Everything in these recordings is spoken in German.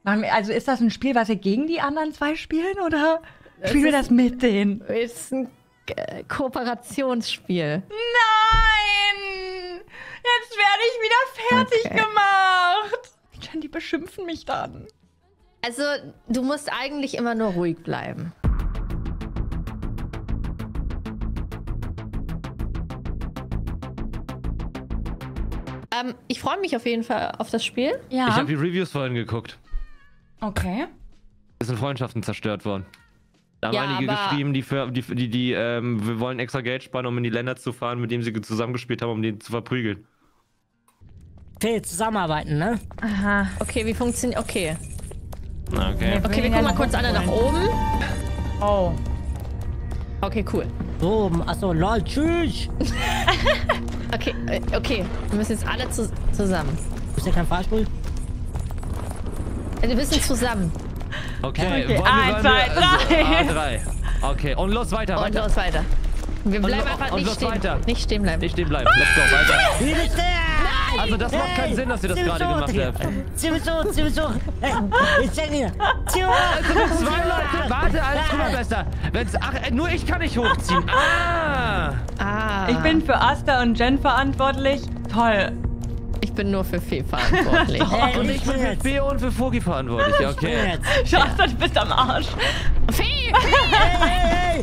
Also ist das ein Spiel, was wir gegen die anderen zwei spielen, oder spielen wir das mit denen? Ist ein Kooperationsspiel. Nein! Jetzt werde ich wieder fertig gemacht. Die beschimpfen mich dann. Also, du musst eigentlich immer nur ruhig bleiben. Ich freue mich auf jeden Fall auf das Spiel. Ja. Ich habe die Reviews vorhin geguckt. Okay. Es sind Freundschaften zerstört worden. Da haben Ja, einige aber geschrieben, wir wollen extra Geld sparen, um in die Länder zu fahren, mit denen sie zusammengespielt haben, um den zu verprügeln. Okay, zusammenarbeiten, ne? Aha. Okay, wie funktioniert... Okay. Okay. Okay, wir gucken mal kurz alle nach oben. Oh. Okay, cool. So, achso, lol, tschüss. Okay, okay. Wir müssen jetzt alle zusammen. Ist ja kein Fahrstuhl? Wir müssen zusammen. Okay, Okay, 1, 2, 3. 3. Okay, und los weiter, Und weiter. los weiter. Wir bleiben einfach und nicht los stehen. weiter. Nicht stehen bleiben. Nicht stehen bleiben. Let's go, weiter. Wie bist du? Also das macht keinen Sinn, dass ihr das gerade gemacht habt. Zieh mich so, zieh mich so. Ich zeig dir. Zieh Also wenn zwei Leute, warte, alles gut, Bester. Nur ich kann nicht hochziehen. Ah. Ich bin für Asta und Jen verantwortlich. Toll. Ich bin nur für Fee verantwortlich. Und ich bin für Beo und für Fogi verantwortlich. Okay. Asta, du bist am Arsch. Fee! Hey,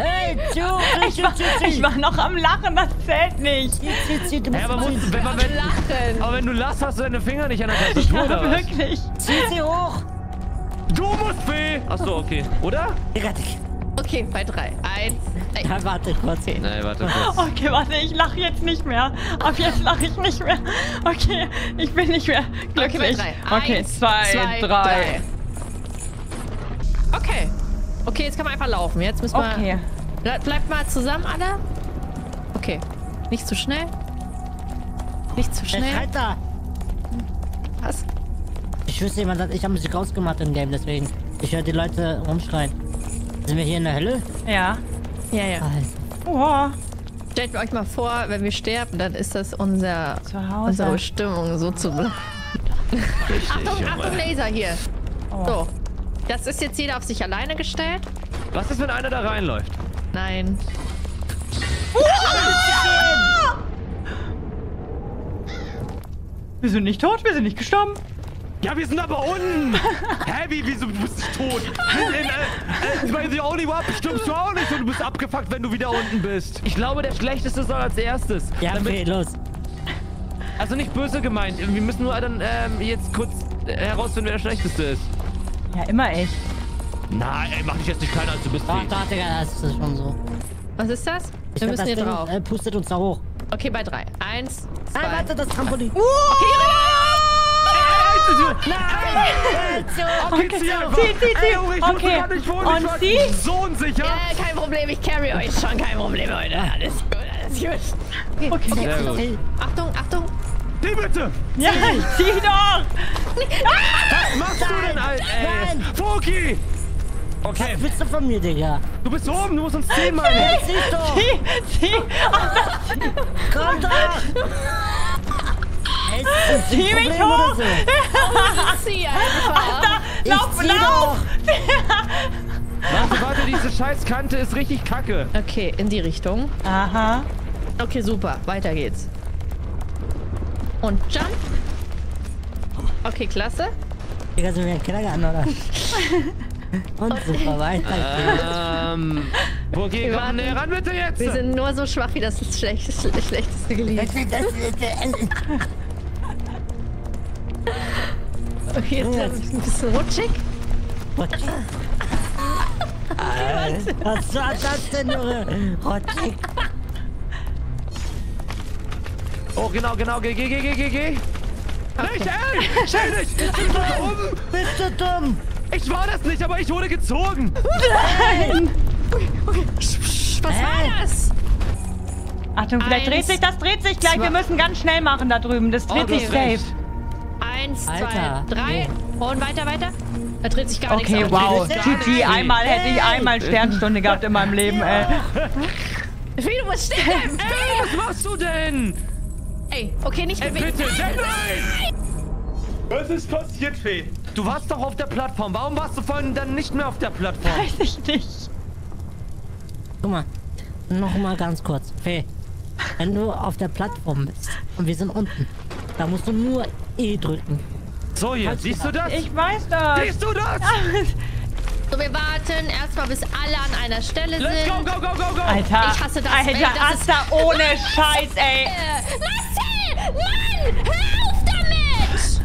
Ich war noch am Lachen, das zählt nicht. Du Ja, aber Lachen. wenn du lachst, hast du deine Finger nicht an der Tastatur, Ja, oder was? wirklich. zieh sie hoch. Du musst Fee! Achso, okay. Oder? Okay, bei 3. 1. Ja, warte kurz. Nee, warte kurz. Okay, warte, ich lache jetzt nicht mehr. Ab jetzt lache ich nicht mehr. Okay, ich bin nicht mehr glücklich. Okay, bei 3. Okay, 2, 3. Okay. Okay, jetzt kann man einfach laufen. Jetzt müssen wir... Okay. Bleibt mal zusammen, alle. Okay. Nicht zu schnell. Nicht zu Wer schnell. schreit da? Was? Ich wüsste, jemand hat, ich habe Musik ausgemacht im Game, deswegen. Ich höre die Leute rumschreien. Sind wir hier in der Hölle? Ja. Ja, ja. Oha. Stellt euch mal vor, wenn wir sterben, dann ist das unsere Bestimmung, so zu bleiben. Achtung, Achtung, Laser hier. Oh. So. Das ist jetzt jeder auf sich alleine gestellt. Was ist, wenn einer da reinläuft? Nein. Wir sind nicht tot, wir sind nicht gestorben. Ja, wir sind aber unten! Hä, wieso, du bist nicht tot? Bei The Only One stirbst du auch nicht und du bist abgefuckt, wenn du wieder unten bist. Ich glaube, der Schlechteste soll als erstes. Ja, okay, los. Also nicht böse gemeint, wir müssen nur dann jetzt kurz herausfinden, wer der Schlechteste ist. Ja, immer ich. Nein, ey, mach dich jetzt nicht kleiner, als du bist. Doch, Digga, das ist schon so. Was ist das? Ich Wir glaub, müssen hier das drauf. Ding, pustet uns da hoch. Okay, bei 3. 1, 2. Ah, warte, das Trampolin. Okay, Okay, zieh einfach. Zieh. Ey, Junge, ich wusste Okay. grad nicht, wo Und ich war sie? so unsicher. kein Problem, ich carry euch schon. Kein Problem, Leute. Alles gut, alles gut. Okay. Sehr gut. Achtung, Achtung. Zieh bitte. Ja, zieh doch. Was machst du denn, Alter? Nein. Foki. Okay, Was willst du von mir, Digga? du bist oben, du musst uns ziehen, meine. Siehst doch! Zieh. Komm doch! Zieh mich hoch. Zieh einfach. Lauf. Warte, diese scheiß Kante ist richtig kacke. Okay, in die Richtung. Aha. Okay, super. Weiter geht's. Und Jump. Okay, klasse. Digga, sind wir ein Kindergarten, oder? Und super, weiter geht's. Foki, komm näher ran bitte jetzt. Wir sind nur so schwach wie das schlechteste Glied. Okay, jetzt ist ein bisschen rutschig. Was war das denn, Junge? Rottig. Oh, genau, geh. Nicht, ey! Schnell nicht! Ich bin so dumm! Bist du dumm? Ich war das nicht, aber ich wurde gezogen! Nein. Was war das? Achtung, vielleicht dreht sich, das dreht sich gleich. Wir müssen ganz schnell machen da drüben. Das dreht sich safe. 1, 2, Alter, 3. nee. Und weiter. Da dreht sich gar Okay, nichts. wow. dreht sich gar GG, nicht. einmal hätte ich einmal Sternstunde gehabt in meinem Leben, ey. Fee, du musst stehen bleiben. Ey, was machst du denn? Ey, okay, nicht Ey, bewegen. bitte, nein! Was ist passiert, Fee? Du warst doch auf der Plattform. Warum warst du vorhin dann nicht mehr auf der Plattform? Weiß ich nicht. Guck mal, noch mal ganz kurz. Fee, wenn du auf der Plattform bist und wir sind unten, da musst du nur E drücken. So hier, siehst du das? Ich weiß das. Siehst du das? So, wir warten erstmal, bis alle an einer Stelle sind. Let's go, go, go, go, go! Alter, Ich hasse das. Alter, Ey, das ist- Asta, ohne Scheiß, ey. Marcel! Mann! Hör auf damit!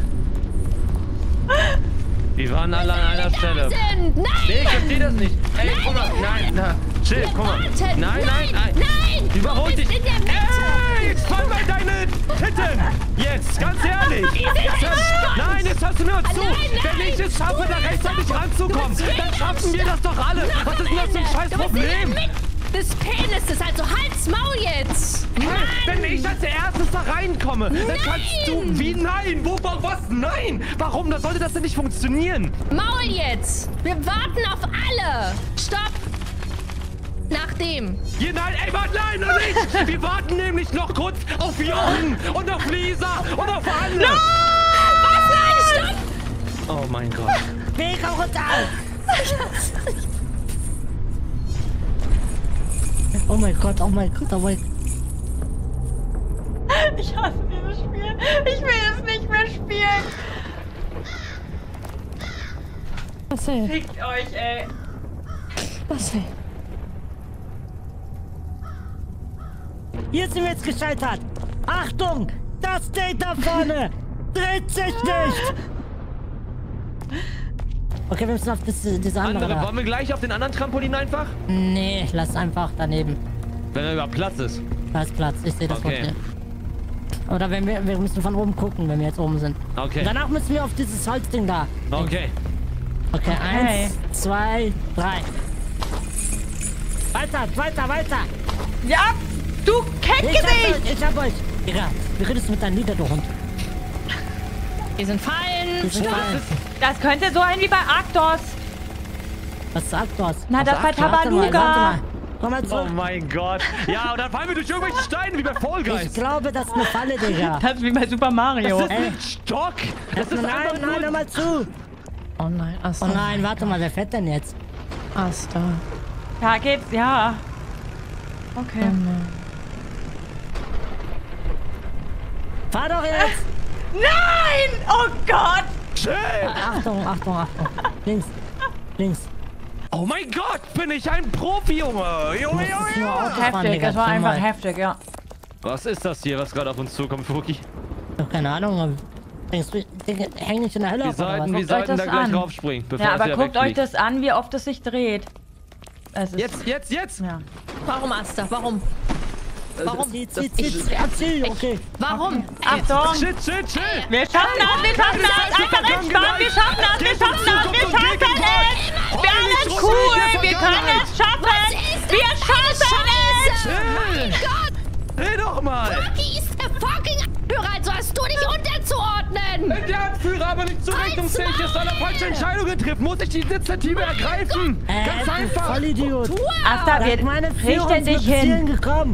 Die waren alle an einer Stelle. Sind. Nein! Nee, ich verstehe das nicht. Ey, guck mal, nein, na, chill, guck mal. Warten. Nein, nein, nein. Nein! Überhol Du dich. bist in der Mitte. Ey, jetzt fall mal deine Titten. Jetzt, ganz ehrlich. Nein, jetzt hörst du mir zu. Wenn ich es schaffe, da rechtzeitig ranzukommen, dann schaffen wir das doch alle. Was ist denn das für ein scheiß Problem? Des Penises, also halt's Maul jetzt! Wenn ich als erstes da reinkomme, dann kannst du... Wie nein? Was? Nein! Warum? Da sollte das denn nicht funktionieren? Maul jetzt! Wir warten auf alle! Stopp! Nachdem. Hier, nein, ey, warte, nein, noch nicht! Wir warten nämlich noch kurz auf Jochen und auf Lisa und auf alle! Was? Nein, stopp! Oh mein Gott. Fee, komm runter! Oh mein Gott, oh mein Gott, oh mein Gott. Ich hasse dieses Spiel. Ich will es nicht mehr spielen. Marcel, Fickt euch, ey. Marcel. Hier sind wir jetzt gescheitert. Achtung, das Ding da vorne dreht sich nicht. Okay, wir müssen auf diese andere da. Wollen wir gleich auf den anderen Trampolin einfach? Nee, lass einfach daneben. Wenn er überhaupt Platz ist. Da ist Platz, ich sehe das Okay. okay. Oder wenn wir müssen von oben gucken, wenn wir jetzt oben sind. Okay. Und danach müssen wir auf dieses Holzding da. Okay. Okay, Okay. 1, 2, 3. Weiter. Ja, du Keckgesicht. Ich hab euch. Digga, wie redest du mit deinem Lieder, du Hund? Wir sind fallen. Wir sind fallen. Das könnte so ein wie bei Arktos. Was sagt das? Na, das bei Warte mal. Tabaluga. Komm mal Oh zurück. mein Gott. Ja, und dann fallen wir durch irgendwelche Steine wie bei Fall Ich Guys. glaube, das ist eine Falle, Digga. Das ist wie bei Super Mario. Das ist ein Stock. Das ist Nein, einfach nein, hör nur... mal zu. Oh nein, Asta. Oh nein, warte mal, wer fährt denn jetzt? Asta. Da geht's, ja. Okay. Fahr doch jetzt. Nein! Oh Gott! Chill. Achtung. Links. Oh mein Gott, bin ich ein Profi, Junge. Junge. Das ist nur Autofahren, Heftig, Digga. das war Schau einfach mal. heftig, ja. Was ist das hier, was gerade auf uns zukommt, Fuki? Ich hab keine Ahnung. Denkst du, Digga, häng nicht in der Hölle Wir auf, oder sollten, was? wir sollten das da gleich an. raufspringen, bevor Ja, es aber wieder guckt euch wegfliegt. das an, wie oft es sich dreht. Es ist, Jetzt! Ja. Warum, Asta? Warum? Warum? Zieh. Okay. Warum? Achtung! Chill! Wir schaffen das! Einfach entspannt! Wir schaffen das! Wir schaffen es! Wir alles cool! Wir können es schaffen! Wir schaffen es! Chill! Gott! Dreh doch mal! Die ist der fucking Anführer, also hast du dich unterzuordnen! Wenn der Anführer aber nicht zurechnungsfähig ist, weil er falsche Entscheidungen trifft, muss ich die Initiative ergreifen! Ganz einfach! Vollidiot. Asta, Da wir hat meine Führung richten dich zum Ziel hin! gekommen.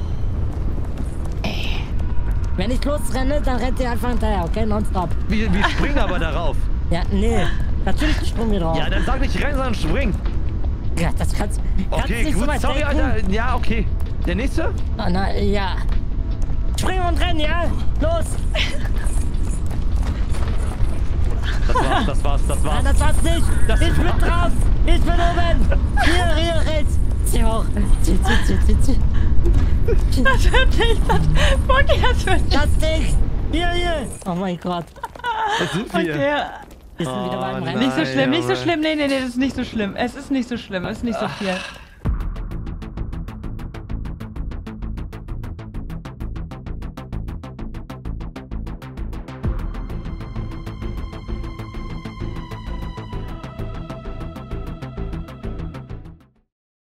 Wenn ich losrenne, dann rennt ihr einfach hinterher, okay? Nonstop. Wir springen aber darauf. Ja, nee. Natürlich springen wir drauf. Ja, dann sag nicht rennen, sondern spring. Ja, das kannst Okay, nicht gut, so weit sorry, denken. Alter. Ja, okay. Der nächste? Oh, na, ja. Springen und rennen, ja? Los! Das war's. Nein, das war's nicht! Ich bin drauf! Ich bin oben! Hier, rechts! Zieh hoch! Zieh! Das wird nicht. Okay, das wird nicht. Das Ding! Hier! Oh mein Gott! Was sind wir? Okay. Wir sind wieder beim Rennen. Nicht so schlimm, nicht so Junge. schlimm. Nee, das ist nicht so schlimm. Es ist nicht so schlimm, es ist nicht so viel.